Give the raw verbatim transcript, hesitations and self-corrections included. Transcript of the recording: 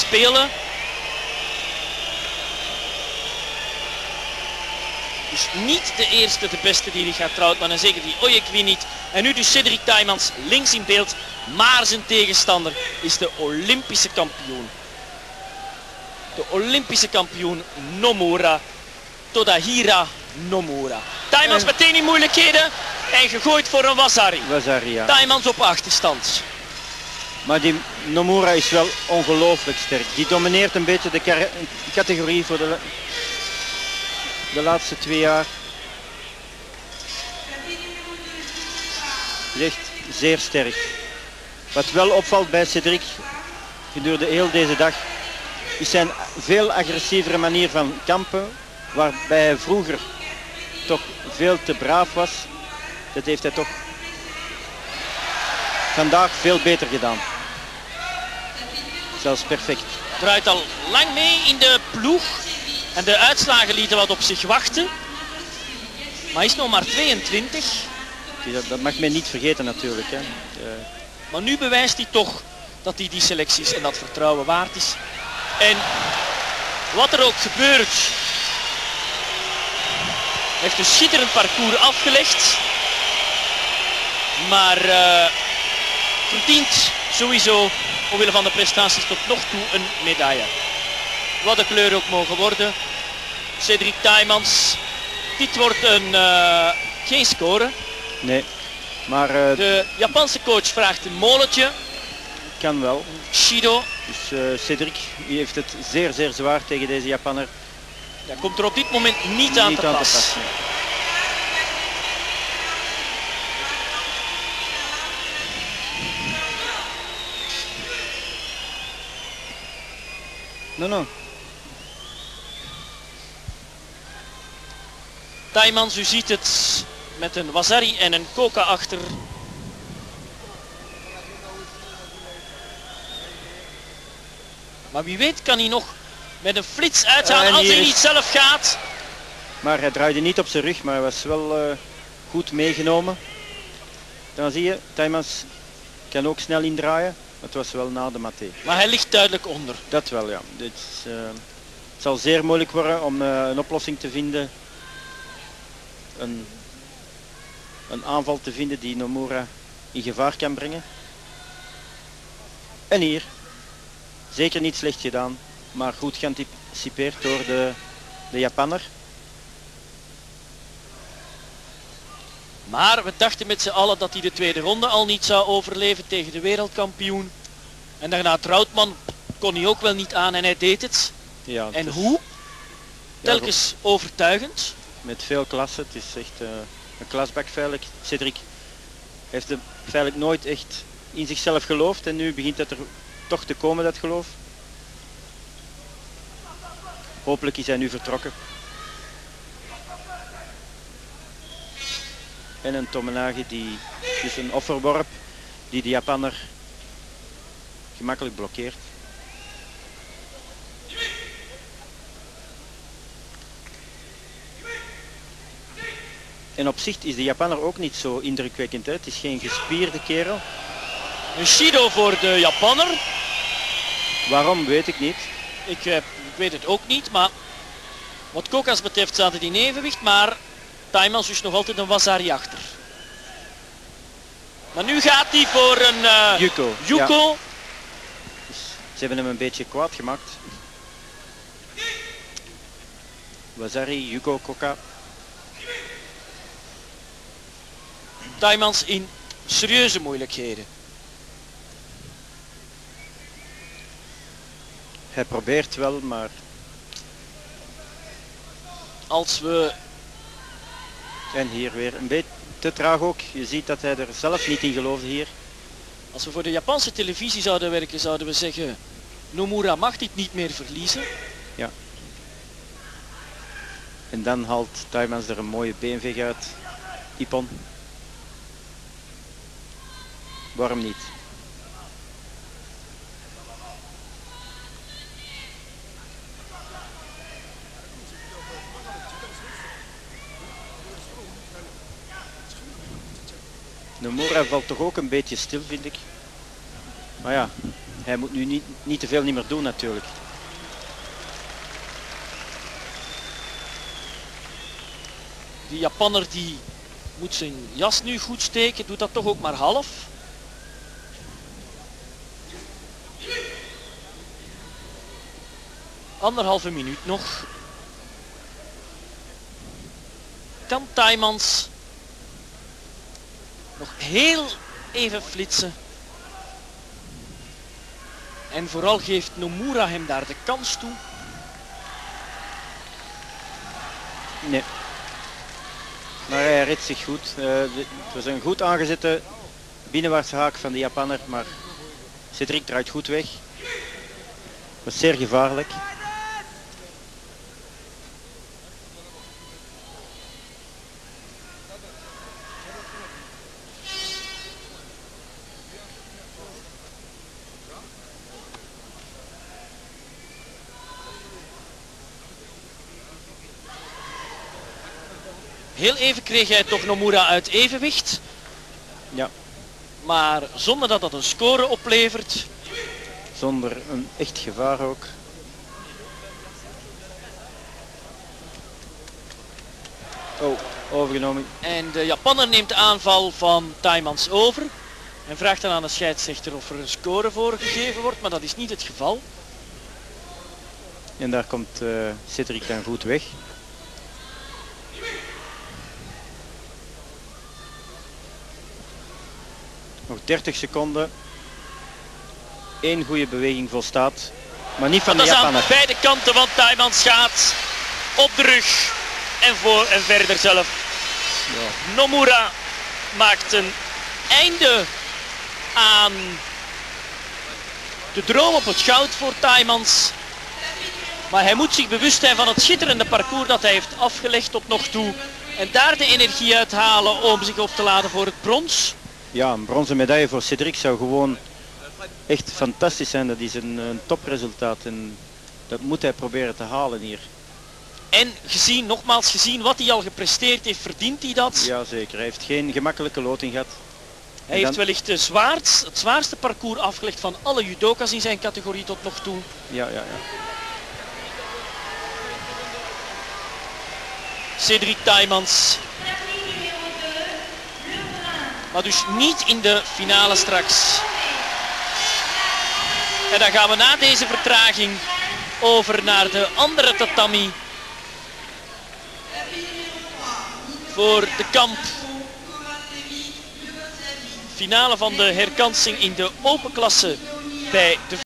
spelen. Dus niet de eerste, de beste die gaat Trautman en zeker die Ojekwi niet. En nu dus Cedric Taymans links in beeld. Maar zijn tegenstander is de Olympische kampioen. De Olympische kampioen Nomura. Tadahiro Nomura. Taymans en... meteen in moeilijkheden. En gegooid voor een Wasari. Wasari, ja. Taymans op achterstand. Maar die Nomura is wel ongelooflijk sterk. Die domineert een beetje de categorie voor de, de laatste twee jaar. Echt zeer sterk. Wat wel opvalt bij Cedric gedurende heel deze dag is zijn veel agressievere manier van kampen, waarbij hij vroeger toch veel te braaf was. Dat heeft hij toch vandaag veel beter gedaan. Zelfs perfect. Draait al lang mee in de ploeg en de uitslagen lieten wat op zich wachten. Maar is nog maar tweeëntwintig. Dat, dat mag men niet vergeten natuurlijk. Hè. Uh... Maar nu bewijst hij toch dat hij die selecties en dat vertrouwen waard is. En wat er ook gebeurt, heeft een schitterend parcours afgelegd. Maar uh, verdient sowieso omwille van de prestaties tot nog toe een medaille. Wat de kleur ook mogen worden. Cedric Taymans. Dit wordt een, uh, geen score. Nee. Maar, uh, de Japanse coach vraagt een molentje. Kan wel. Judo. Dus uh, Cedric die heeft het zeer zeer zwaar tegen deze Japanner. Ja, komt er op dit moment niet aan niet te aan pas. Te pas nee. No, no. Taymans, u ziet het met een Wasari en een Koka achter. Maar wie weet kan hij nog met een flits uithalen als hij is... niet zelf gaat. Maar hij draaide niet op zijn rug, maar hij was wel uh, goed meegenomen. Dan zie je, Taymans kan ook snel indraaien. Het was wel na de maté. Maar hij ligt duidelijk onder. Dat wel, ja. Dit is, uh, het zal zeer moeilijk worden om uh, een oplossing te vinden. Een, een aanval te vinden die Nomura in gevaar kan brengen. En hier. Zeker niet slecht gedaan, maar goed geanticipeerd door de, de Japanner. Maar we dachten met z'n allen dat hij de tweede ronde al niet zou overleven tegen de wereldkampioen. En daarna Trautman kon hij ook wel niet aan en hij deed het. Ja, en is, hoe? Ja, telkens overtuigend. Met veel klasse, het is echt uh, een klasbak feitelijk. Cedric heeft er feitelijk nooit echt in zichzelf geloofd en nu begint het er toch te komen, dat geloof. Hopelijk is hij nu vertrokken. En een Tomenage die dus een offerworp die de Japanner gemakkelijk blokkeert. En op zich is de Japanner ook niet zo indrukwekkend. Hè? Het is geen gespierde kerel. Een Judo voor de Japanner. Waarom weet ik niet. Ik, eh, ik weet het ook niet, maar wat Koka's betreft staat het in evenwicht, maar Taymans is nog altijd een Wasari achter. Maar nu gaat hij voor een uh, Yuko. Yuko. Ja. Dus ze hebben hem een beetje kwaad gemaakt. Wasari, Yuko, Koka. Taymans in serieuze moeilijkheden. Hij probeert wel, maar... Als we... En hier weer een beetje te traag ook. Je ziet dat hij er zelf niet in geloofde hier. Als we voor de Japanse televisie zouden werken, zouden we zeggen... Nomura mag dit niet meer verliezen. Ja. En dan haalt Taymans er een mooie beenveeg uit. Ippon. Waarom niet? Nomura valt toch ook een beetje stil, vind ik. Maar ja, Hij moet nu niet, niet te veel niet meer doen natuurlijk. Die Japanner die moet zijn jas nu goed steken, doet dat toch ook maar half. Anderhalve minuut nog. Kan Taymans nog heel even flitsen. En vooral geeft Nomura hem daar de kans toe. Nee. Maar hij redt zich goed. Uh, de, het was een goed aangezette binnenwaartse haak van de Japanner, maar Cedric draait goed weg. Het was zeer gevaarlijk. Heel even kreeg hij toch Nomura uit evenwicht. Ja. Maar zonder dat dat een score oplevert. Zonder een echt gevaar ook. Oh, overgenomen. En de Japanner neemt de aanval van Taymans over. En vraagt dan aan de scheidsrechter of er een score voor gegeven wordt. Maar dat is niet het geval. En daar komt uh, Cedric dan goed weg. Nog dertig seconden. Eén goede beweging volstaat. Maar niet van de Japaner. Dat is aan beide kanten, want Taymans gaat op de rug. En voor en verder zelf. Ja. Nomura maakt een einde aan de droom op het goud voor Taymans. Maar hij moet zich bewust zijn van het schitterende parcours dat hij heeft afgelegd tot nog toe. En daar de energie uit halen om zich op te laden voor het brons. Ja, een bronzen medaille voor Cedric zou gewoon echt fantastisch zijn. Dat is een, een topresultaat en dat moet hij proberen te halen hier. En gezien, nogmaals gezien wat hij al gepresteerd heeft, verdient hij dat. Ja zeker, hij heeft geen gemakkelijke loting gehad. Hij dan... heeft wellicht de zwaarst, het zwaarste parcours afgelegd van alle judoka's in zijn categorie tot nog toe. Ja, ja, ja. Cedric Taymans. Maar dus niet in de finale straks. En dan gaan we na deze vertraging over naar de andere tatami. Voor de kamp. Finale van de herkansing in de open klasse bij de